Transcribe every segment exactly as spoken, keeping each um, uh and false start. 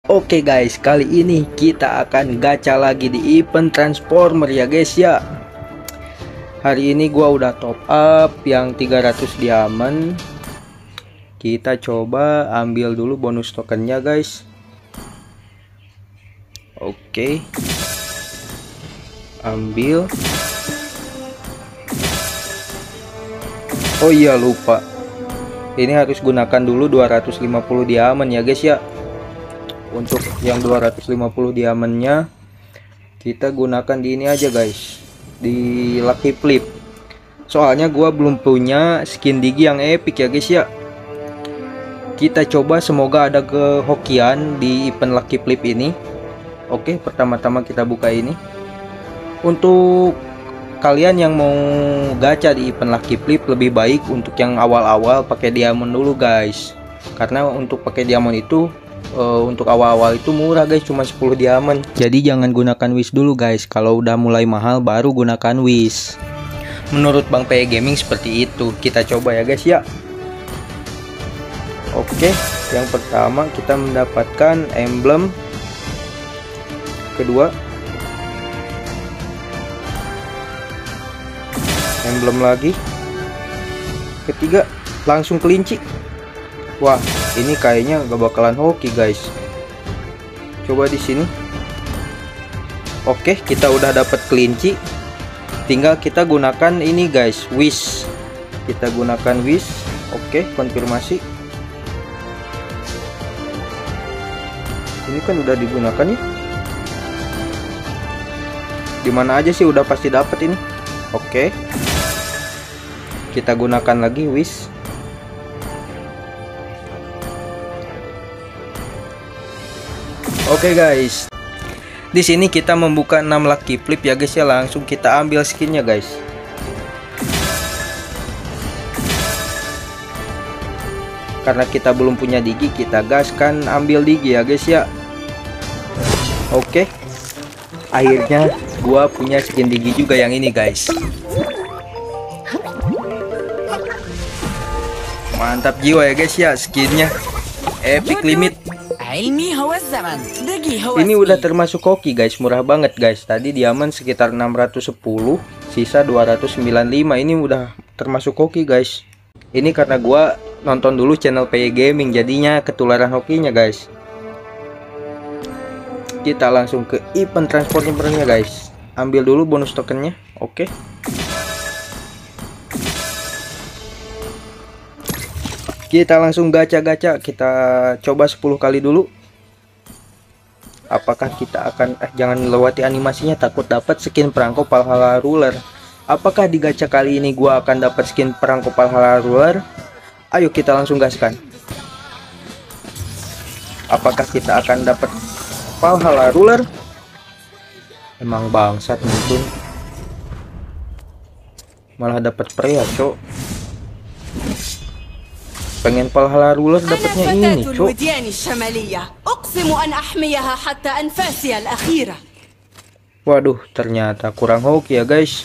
Oke guys, kali ini kita akan gacha lagi di event Transformer ya guys ya. Hari ini gua udah top up yang tiga ratus diamond. Kita coba ambil dulu bonus tokennya guys. Oke. Ambil. Oh iya lupa. Ini harus gunakan dulu dua ratus lima puluh diamond ya guys ya. Untuk yang dua ratus lima puluh diamondnya kita gunakan di ini aja guys, di Lucky Flip. Soalnya gua belum punya skin digi yang epic ya guys ya. Kita coba, semoga ada kehokian di event Lucky Flip ini. Oke, pertama-tama kita buka ini. Untuk kalian yang mau gacha di event Lucky Flip, lebih baik untuk yang awal-awal pakai diamond dulu guys. Karena untuk pakai diamond itu Uh, untuk awal-awal itu murah guys, cuma sepuluh diamond. Jadi jangan gunakan wish dulu guys. Kalau udah mulai mahal baru gunakan wish. Menurut Bang P E Gaming seperti itu. Kita coba ya guys ya. Oke, yang pertama kita mendapatkan emblem. Kedua emblem lagi. Ketiga langsung kelinci. Wah, ini kayaknya gak bakalan hoki guys. Coba di sini. Oke, kita udah dapat kelinci. Tinggal kita gunakan ini guys, wish. Kita gunakan wish. Oke, konfirmasi. Ini kan udah digunakan ya. Dimana aja sih udah pasti dapat ini. Oke. Kita gunakan lagi wish. Oke guys, di sini kita membuka enam lucky flip ya guys ya. Langsung kita ambil skinnya guys. Karena kita belum punya digi, kita gaskan ambil digi ya guys ya. Oke, akhirnya gua punya skin digi juga yang ini guys. Mantap jiwa ya guys ya, skinnya epic limit. Ini udah termasuk hoki guys, murah banget guys. Tadi diamond sekitar enam ratus sepuluh, sisa dua ratus sembilan puluh lima. Ini udah termasuk hoki guys. Ini karena gua nonton dulu channel P E Gaming, jadinya ketularan hokinya guys. Kita langsung ke event Transformernya guys. Ambil dulu bonus tokennya. Oke. Kita langsung gacha-gacha. Kita coba sepuluh kali dulu. Apakah kita akan eh jangan lewati animasinya, takut dapat skin perangko Valhalla Ruler. Apakah di gacha kali ini gua akan dapat skin perangko Valhalla Ruler? Ayo kita langsung gaskan. Apakah kita akan dapat Valhalla Ruler? Emang bangsat mungkin. Malah dapat pria, cok. Pengen Valhalla Ruler dapatnya ini cok. Waduh, ternyata kurang hoki ya guys.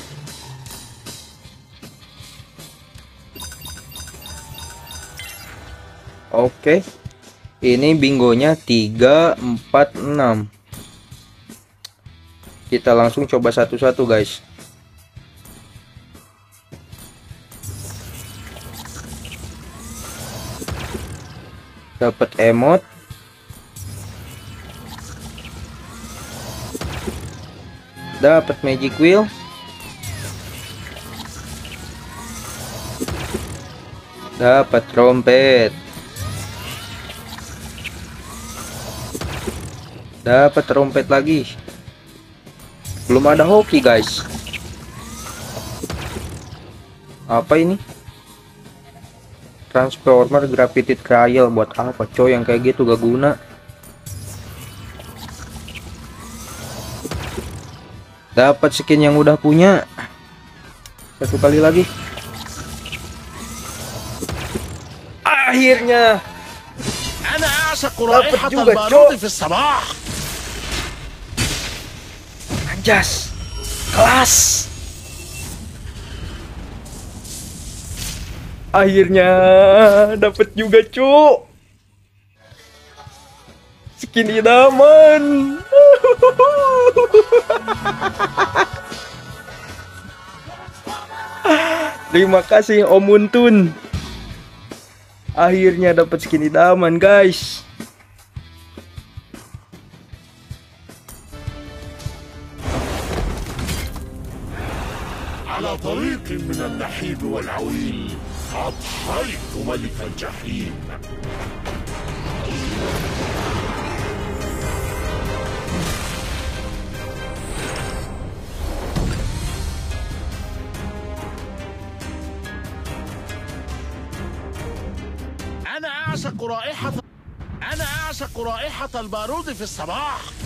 Oke, ini bingonya tiga empat enam. Kita langsung coba satu-satu guys. Dapat emot, dapat magic wheel, dapat trompet, dapat trompet lagi. Belum ada hoki guys. Apa ini? Transformer Gravity Trial, buat apa coy yang kayak gitu, gak guna. Dapat skin yang udah punya. Satu kali lagi. Akhirnya dapat juga coy. Anjas, kelas. Akhirnya dapat juga cuk. Skin idaman. Terima kasih Om Untun. Akhirnya dapat skin idaman, guys. على طريق من النحيب والعويل أضحيت ملك الجحيم. أنا أعشق رائحة أنا أعشق رائحة البارود في الصباح.